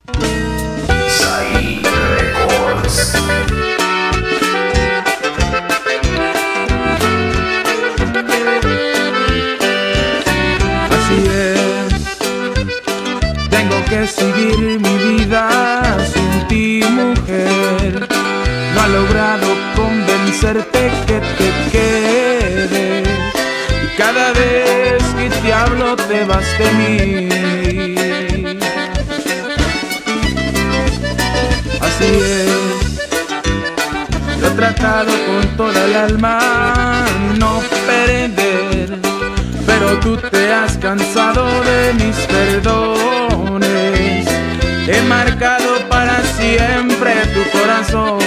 Sai Records. Así es, tengo que seguir mi vida sin ti, mujer. No ha logrado convencerte que te quedes, y cada vez que te hablo te vas de mí. Así es, lo he tratado con toda el alma no perder, pero tú te has cansado de mis perdones. He marcado para siempre tu corazón.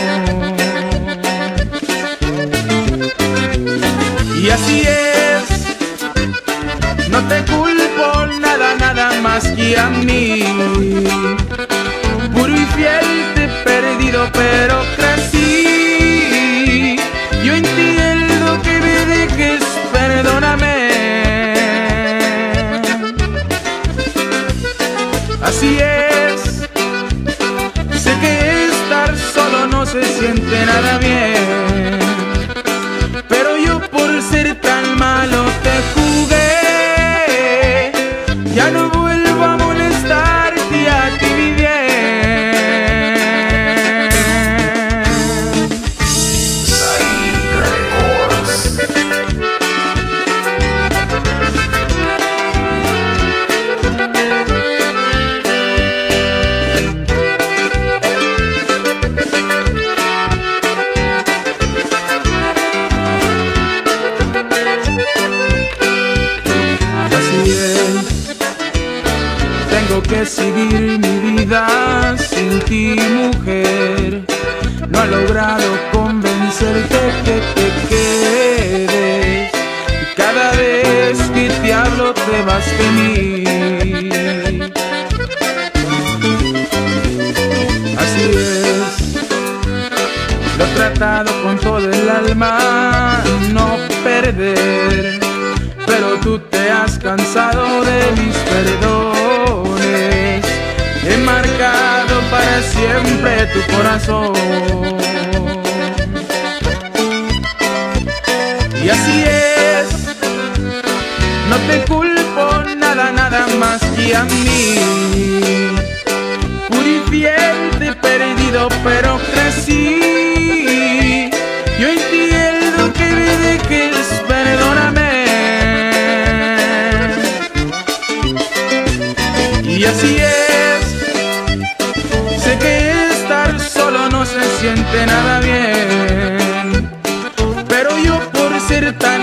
Y así es, no te culpo nada más que a mí. Puro y fiel te he perdido, pero crecí. Yo entiendo que me dejes, perdóname. Así es, sé que estar solo no se siente nada bien, pero yo por ser tan malo te jugué. Ya no vuelvo a molestarte y a ti mi bien. Sai Records. Tengo que seguir mi vida sin ti, mujer. No ha logrado convencerte que te quedes, y cada vez que te hablo te vas de mí. Así es, lo he tratado con todo el alma no perder, pero tú te has cansado de mis perdones. He marcado para siempre tu corazón. Y así es, no te culpo nada más que a mí. Puro y fiel te he perdido, pero crecí. Yo entiendo que me dejes, perdóname. Y así es, sé que estar solo no se siente nada bien, pero yo por ser tan